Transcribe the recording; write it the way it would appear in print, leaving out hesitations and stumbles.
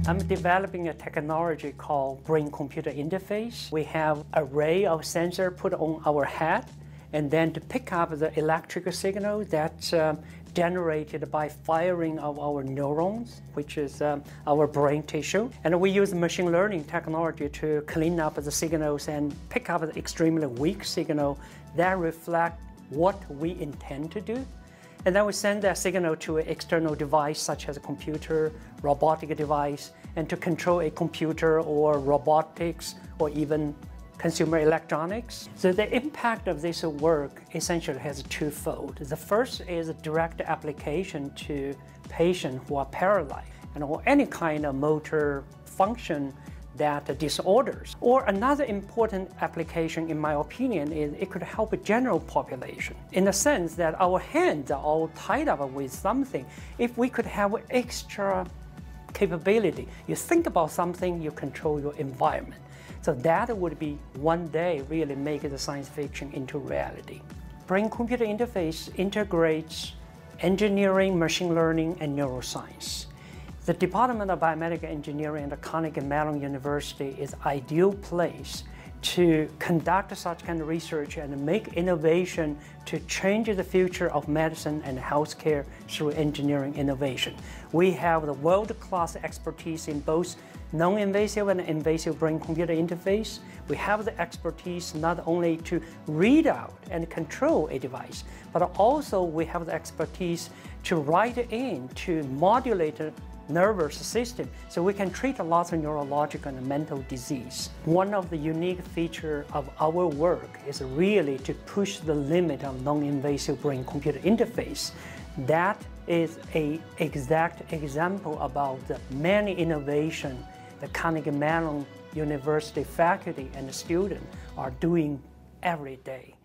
I'm developing a technology called brain-computer interface. We have an array of sensors put on our head, and then to pick up the electrical signal that's generated by firing of our neurons, which is our brain tissue. And we use machine learning technology to clean up the signals and pick up the extremely weak signal that reflect what we intend to do. And then we send that signal to an external device such as a computer, robotic device, and to control a computer or robotics or even consumer electronics. So the impact of this work essentially has twofold. The first is a direct application to patients who are paralyzed and or any kind of motor function that disorders. Or another important application, in my opinion, is it could help a general population in the sense that our hands are all tied up with something. If we could have extra capability, you think about something, you control your environment. So that would be one day really make the science fiction into reality. Brain-computer interface integrates engineering, machine learning, and neuroscience. The Department of Biomedical Engineering at the Carnegie Mellon University is an ideal place to conduct such kind of research and make innovation to change the future of medicine and healthcare through engineering innovation. We have the world-class expertise in both non-invasive and invasive brain-computer interface. We have the expertise not only to read out and control a device, but also we have the expertise to write in, to modulate nervous system, so we can treat a lot of neurological and mental disease. One of the unique features of our work is really to push the limit of non-invasive brain-computer interface. That is an exact example about the many innovations the Carnegie Mellon University faculty and students are doing every day.